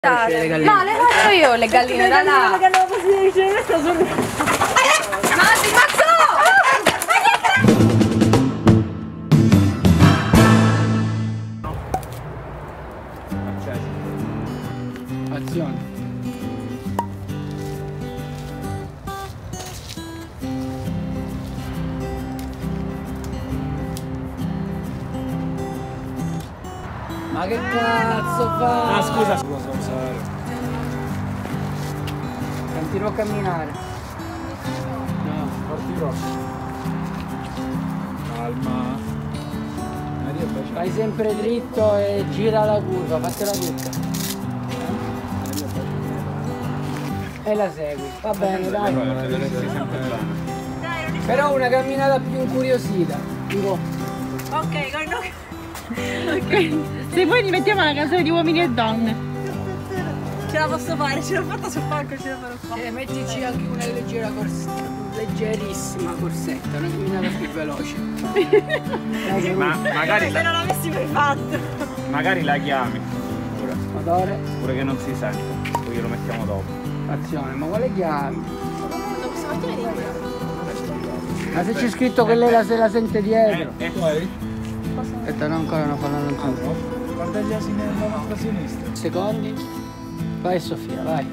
No, le faccio io le galline da là. Azione. Ma che cazzo fa? Ah scusa, cosa usare? Continuo a camminare. No, partirò. Calma. Maria, Vai sempre dritto e gira la curva, fatela tutta. E la segui. Va bene, dai. Però una camminata più incuriosita. Tipo. Ok, Ok, se poi ti mettiamo la canzone di uomini e donne. ce la posso fare, ce l'ho fatta sul palco, ce la farò fare. Mettici anche una leggera leggerissima corsetta, una camminata più veloce. Ma magari Se non l'avessi mai fatto. magari la chiami pure. Odore, Pure che non si sente, poi glielo mettiamo dopo. azione, ma quale chiami? Lo possiamo mettere di qui? Ma se c'è scritto che lei se la sente dietro. Poi? Aspetta, no, ancora non fanno ancora. Guarda gli asini nella nostra sinistra. Secondi. Vai Sofia, vai.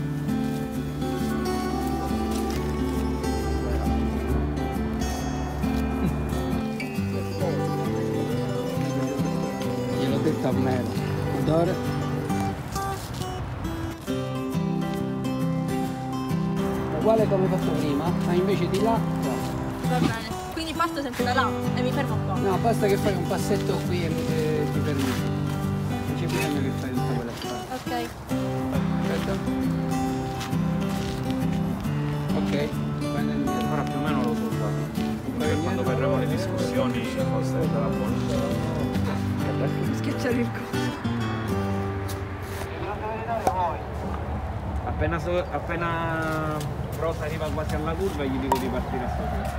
Gliel'ho detto a me. Odore. Uguale come fatto prima, ma invece di là, qua. Va bene. Quindi parto sempre da là e mi fermo qua. No, basta che fai un passetto qui e ti fermi. Non c'è bisogno che fai tutta quella strada. Ok. Aspetta. Ok, vai nel mio. Ora più o meno lo so già. Comunque quando faremo le discussioni forse sarà buono. Schiacciare il coso. Appena Rosa arriva quasi alla curva gli dico di partire a sua.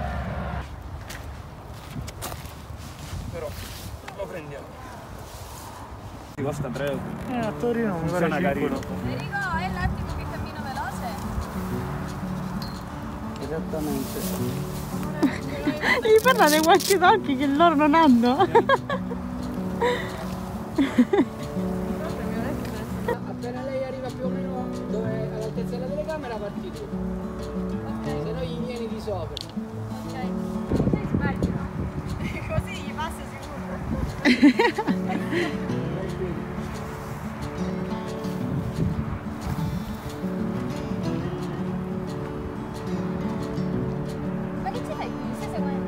Però lo prendiamo. Ti costa 3 euro. A Torino Funziona carino. Enrico, è l'attimo che cammino veloce? Esattamente. Devi parlare qualche occhi che loro non hanno. Appena lei arriva più o meno dove all'altezza della telecamera parti tu. Ok. Se no gli vieni di sopra. Ok. Sei sbaglio. Così gli passa sicuro. Ma che ci fai qui? Mi stai seguendo?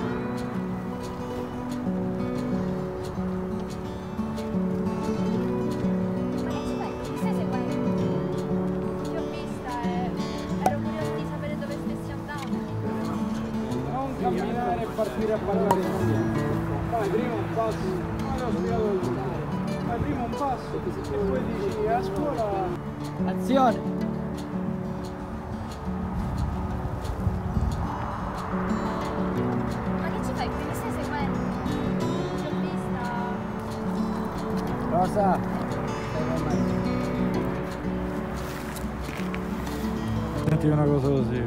Ma che ci fai qui? Mi stai seguendo? Ti ho vista e ero curiosa di sapere dove stessi andando. Non camminare e partire a parlare insieme. Fai prima un passo, ma l'ho spiegato io. Fai prima un passo e poi dici a scuola. Azione! Ma che ci fai qui? Mi stai seguendo? Ti ho vista. Rosa! Stai con me. Senti una cosa così.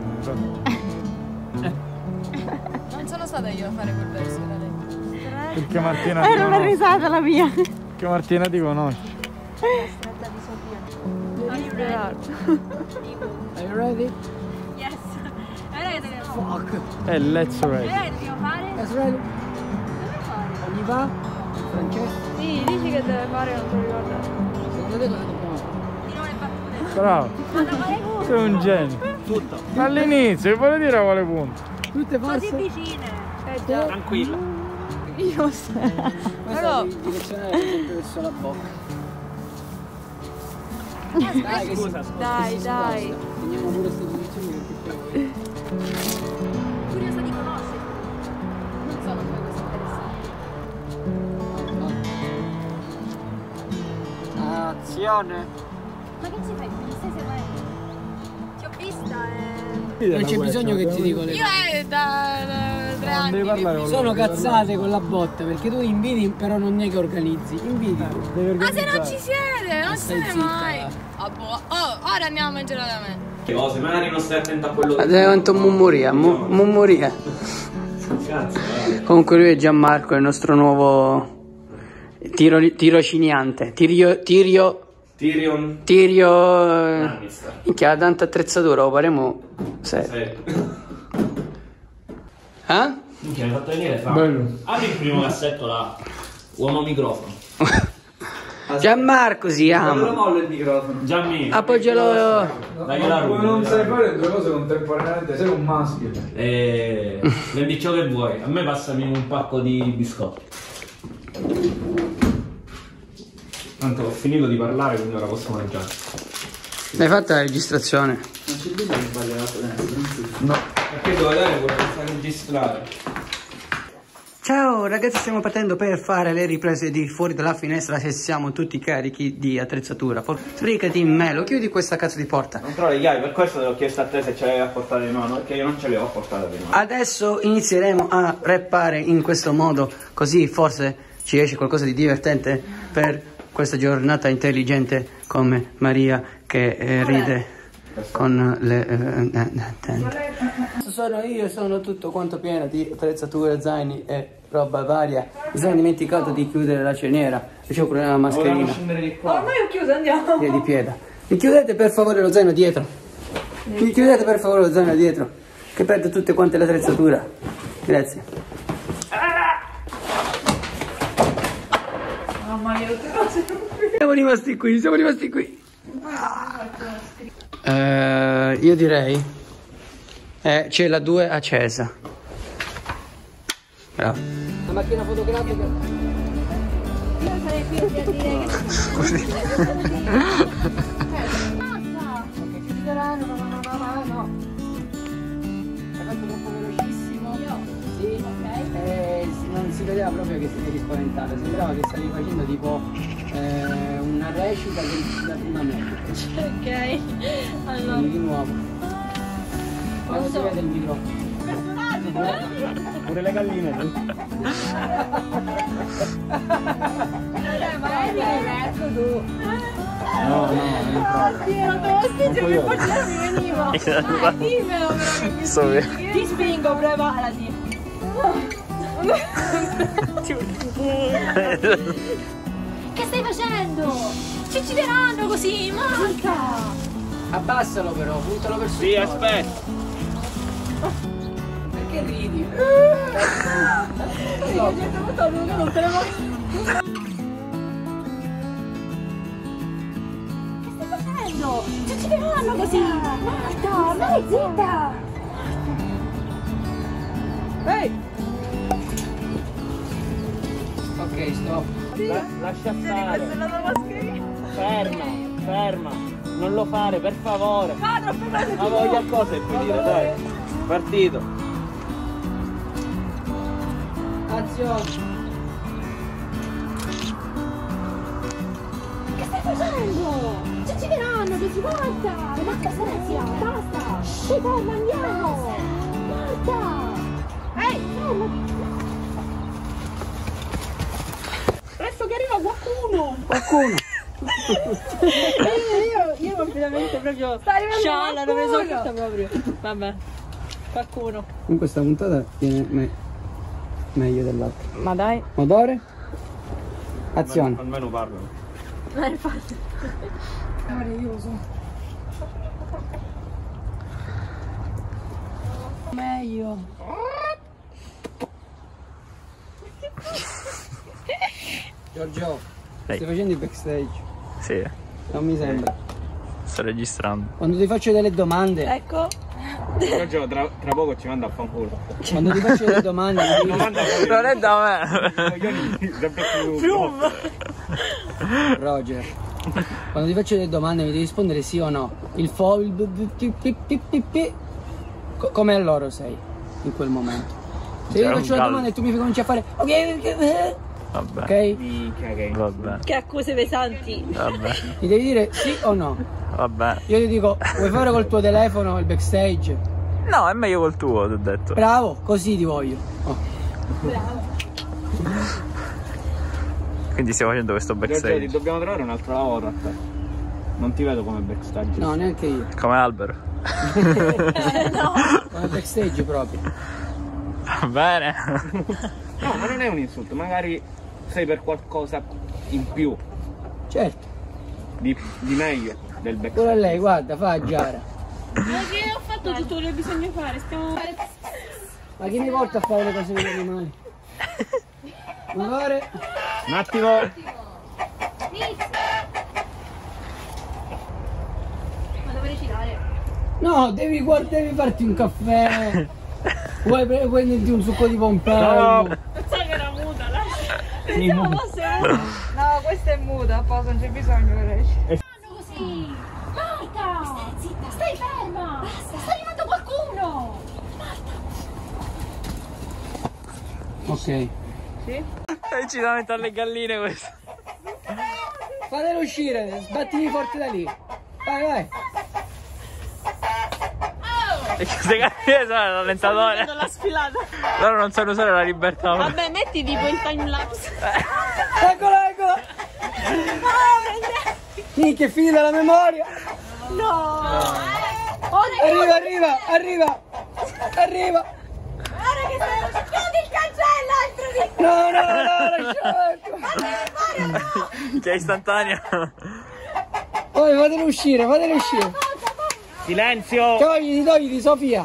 Non sono stata io a fare quel verso da lei. Perché Martina ti Era una conosce. risata la mia. Perché Martina ti conosce. Stretta di Sofia. Are you ready? Are you ready? Yes. È ora che dobbiamo Fuck! Let's È ride. ora che dobbiamo fare? That's ready? Dove fare? Ogni va? Francesco? Sì, dici che deve fare, non ti ricordo. Secondo te cosa dobbiamo fare? Di nuovo le battute. Bravo. Ma non fare punto. Sei un genio. Tutto. All'inizio, vuole dire a quale punto? Tutte Così false? vicine. Già. Tranquilla. Io so. Questa devi direzionare sempre verso la bocca. Dai, che Scusa, si- scusa. Dai, che si dai. sposta. Teniamo pure queste posizioni perché poi... Curiosa di conoscerti. Non so come cosa interessante. Azione! Ma che ci fai qui? Mi stai seguendo? Ti ho vista e... Non c'è bisogno che ti dico le Io è da 3 anni. Sono cazzate con la botta perché tu invidi però non è che organizzi, invidi. Ma se non ci siede, non se ne mai. Oh, ora andiamo a mangiare da me. Se magari non stai attento a quello Diventa un mummuria. Comunque lui è Gianmarco, è il nostro nuovo tirociniante. Tirio. Minchia, tanta attrezzatura, lo faremo 7. Eh? Minchia, mi hai fatto venire fame. Bello. Apri il primo cassetto là. Uomo microfono. Gianmarco si Non chiama. mollo il microfono. Gianni. Appoggialo. Dai la Come non sai fare due cose contemporaneamente, sei un maschio. Prendi ciò che vuoi. A me passami un pacco di biscotti. Tanto ho finito di parlare, quindi ora posso mangiare. Hai fatto la registrazione? Non c'è bisogno di sbagliare. No. Perché devo dare quello che fa registrare? Ciao ragazzi, stiamo partendo per fare le riprese di fuori dalla finestra se siamo tutti carichi di attrezzatura. Fricati in me, lo chiudi questa cazzo di porta. Non trovo le chiavi, per questo te l'ho chiesto a te se ce le avevi a portare di mano, perché io non ce le ho portate di mano. Adesso inizieremo a rappare in questo modo, così forse ci esce qualcosa di divertente per questa giornata intelligente come Maria che ride con le sono tutto quanto pieno di attrezzature, zaini e roba varia. Mi sono dimenticato di chiudere la ceniera e c'ho pure la mascherina. Ormai ho chiuso, andiamo. Via di pieda. Mi chiudete per favore lo zaino dietro. Mi chiudete per favore lo zaino dietro, che perdo tutte quante le attrezzature. Grazie. Mamma mia, tutte cose. Siamo rimasti qui. Io direi c'è la 2 accesa. Bravo. La macchina fotografica. Io sarei qui a dire che... Così. Basta. Perché ci diranno, no. Hai fatto troppo velocissimo. Io? Sì. Ok. Non si vedeva proprio che ti eri spaventato, sembrava che stavi facendo tipo una recita della prima media. Ok. Allora. Quindi di nuovo. Non si vede il microfono. Pure le galline. Ma l'hai messo tu. No, non Io devo spingere più forte, non mi veniva. Dimmelo però che mi spingi. Ti spingo, prova alla sì. Che stai facendo? Ci uccideranno così, manca! Abbassalo però, puntalo verso Sì, aspetta. Perché ridi? Sì, a un certo punto non te ne vuoi. Che stai facendo? Ci uccideranno così! Marta, vai zitta! Ehi! Ok, stop. Lascia stare. Ferma. Non lo fare, per favore. Ma troppe cose Ma voglio cose e puoi dire, dai. Partito. Azione. Che stai facendo? Ci uccideranno così, guarda! Basta, Serenzia, basta! Ci ferma, andiamo! Guarda! Ehi, fermati! Presto che arriva qualcuno! Io completamente proprio Sta arrivando scialla, non me ne sono qualcuno. accorta proprio. Vabbè, qualcuno. Comunque questa puntata viene meglio dell'altra. Ma dai. Odore? Azione. Almeno parlano. Infatti. Meglio. Giorgio, stai facendo il backstage? Sì, Non mi sembra. sto registrando. Quando ti faccio delle domande, Ecco. Giorgio, tra poco ci manda a fanculo. quando ti faccio delle domande, mi Non devi- manda a Non è da me. sempre più. Roger, quando ti faccio delle domande mi devi rispondere sì o no. Il come a loro sei in quel momento. Se io C'è ti un faccio la caldo. domanda e tu mi cominci a fare ok, Vabbè. ok? Vabbè. Che accuse pesanti. Vabbè. Mi devi dire sì o no. Vabbè. Io ti dico, vuoi fare col tuo telefono il backstage? No, è meglio col tuo, ti ho detto. Bravo, così ti voglio. Oh. Quindi stiamo facendo questo backstage. Dobbiamo trovare un altro lavoro a te. Non ti vedo come backstage. No, neanche io. Come albero. Come backstage proprio. Va bene. No, ma non è un insulto, magari sei per qualcosa in più, Certo. di meglio del Pure backstage. lei, guarda, fa a Giara. Ma che ho fatto tutto quello che bisogna fare? Stiamo... Ma chi mi porta a fare le cose con gli animali? Amore? Un attimo. Ma devo recitare. No, devi farti un caffè. Vuoi prenderti un succo di Pompei? No. Pensavo che era muta, lascia. Sì, Pensavo fosse muta. No, questa è muta, a posto, non c'è bisogno che reciti. Fanno così. Marta! Stai zitta, stai ferma. Basta, sta arrivando qualcuno. Ok. Ci da mettere alle galline questo. Fatelo uscire, sbattimi forte da lì. Vai, vai. E queste galline sono rallentatore. La sfilata. Loro non sanno usare la libertà. Vabbè, metti tipo il timelapse. Eccola, eccola. Minchia, è finita la memoria. No. Arriva. Guarda che stai chiudi il cancello, altro di... No, lasciate. Che è istantanea. Poi fatelo uscire. Silenzio. Togliti, Sofia.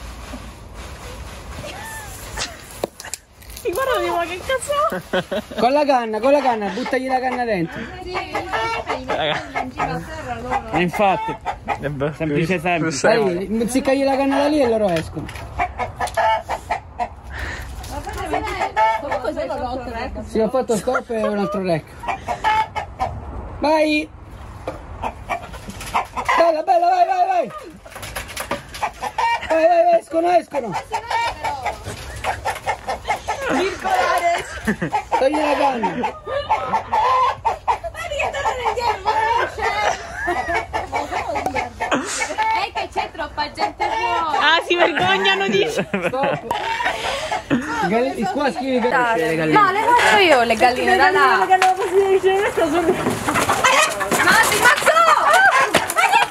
Ti guarda di qua che cazzo. Con la canna, buttagli la canna dentro. Infatti, semplice. Dai, ziccagli la canna da lì e loro escono. Comunque sono rotte. Sì, ho fatto stop e un altro rec. Vai! Bella, vai! Vai, escono! Togli la canna! È che c'è troppa gente fuori. Ah, si vergognano, dice. Stop! Qua scrivi che le galline. No, le faccio io le galline da là. Ma Mazzo! Ma che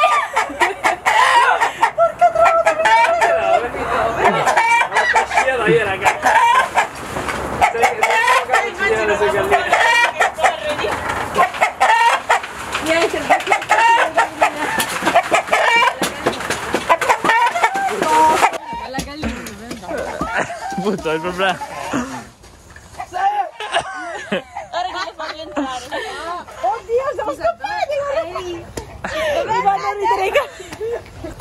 Punto, il problema. ora che lo fa rientrare. Oddio, siamo scappati! Mi fanno ridere i cazzi.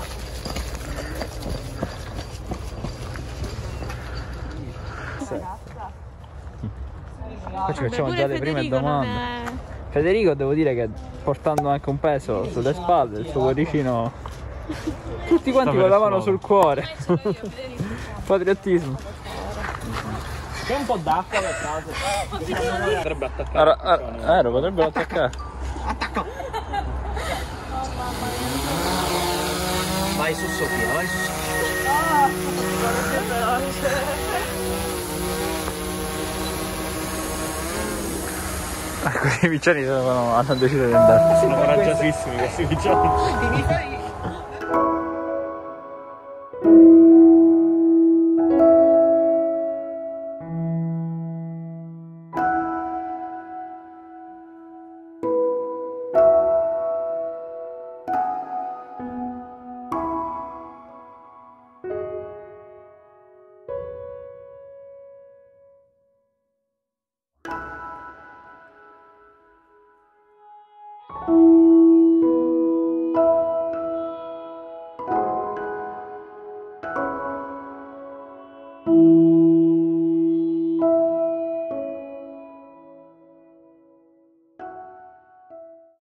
Poi ci facciamo già le prime Federico domande. non è... Federico devo dire che portando anche un peso sulle spalle, il suo cuoricino tutti quanti volavano sul cuore. Patriottismo. C'è un po' d'acqua per caso. Potrebbe attaccare. Potrebbero attaccare. Vai su Sofia, vai su Sofia. Questi piccioni hanno deciso di andare. Sono coraggiosissimi questi piccioni.